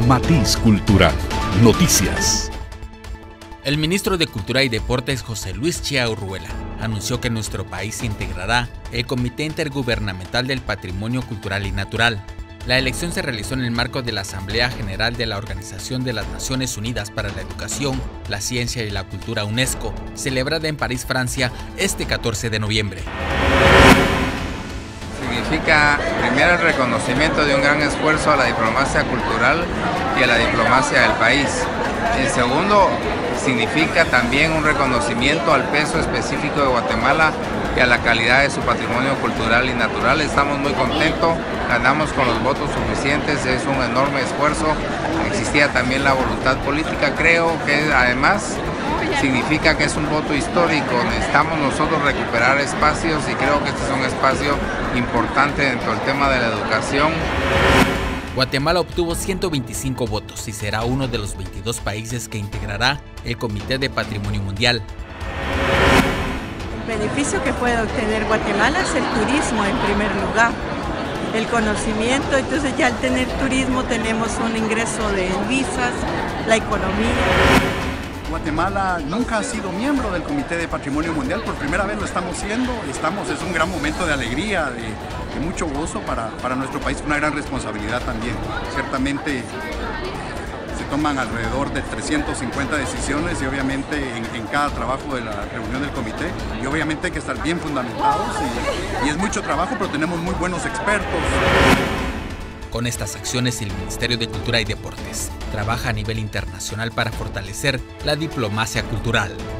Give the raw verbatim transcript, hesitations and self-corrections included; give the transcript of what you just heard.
Matiz Cultural. Noticias. El ministro de Cultura y Deportes, José Luis Chía Urruela, anunció que nuestro país integrará el Comité Intergubernamental del Patrimonio Cultural y Natural. La elección se realizó en el marco de la Asamblea General de la Organización de las Naciones Unidas para la Educación, la Ciencia y la Cultura UNESCO, celebrada en París, Francia, este catorce de noviembre. Significa primero el reconocimiento de un gran esfuerzo a la diplomacia cultural y a la diplomacia del país. El segundo significa también un reconocimiento al peso específico de Guatemala y a la calidad de su patrimonio cultural y natural. Estamos muy contentos, ganamos con los votos suficientes, es un enorme esfuerzo. Existía también la voluntad política, creo que además significa que es un voto histórico. Necesitamos nosotros recuperar espacios y creo que este es un espacio importante dentro del tema de la educación. Guatemala obtuvo ciento veinticinco votos y será uno de los veintidós países que integrará el Comité de Patrimonio Mundial. El beneficio que puede obtener Guatemala es el turismo en primer lugar, el conocimiento. Entonces ya al tener turismo tenemos un ingreso de visas, la economía. Guatemala nunca ha sido miembro del Comité de Patrimonio Mundial, por primera vez lo estamos siendo, estamos, es un gran momento de alegría, de, de mucho gozo para, para nuestro país, una gran responsabilidad también. Ciertamente se toman alrededor de trescientas cincuenta decisiones y obviamente en, en cada trabajo de la reunión del comité, y obviamente hay que estar bien fundamentados y, y es mucho trabajo, pero tenemos muy buenos expertos. Con estas acciones, el Ministerio de Cultura y Deportes trabaja a nivel internacional para fortalecer la diplomacia cultural.